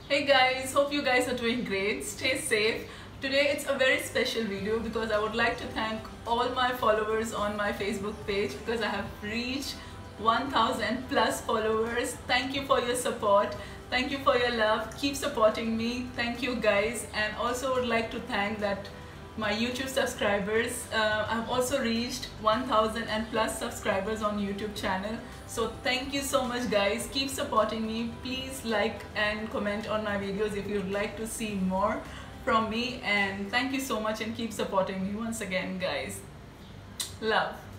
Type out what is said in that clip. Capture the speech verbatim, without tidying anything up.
Hey guys, hope you guys are doing great. Stay safe. Today it's a very special video because I would like to thank all my followers on my Facebook page because I have reached one thousand plus followers. Thank you for your support. Thank you for your love. Keep supporting me. Thank you guys. And also would like to thank that my YouTube subscribers. uh, I've also reached one thousand and plus subscribers on YouTube channel, so thank you so much guys. Keep supporting me. Please like and comment on my videos if you'd like to see more from me, and thank you so much and keep supporting me once again guys. Love.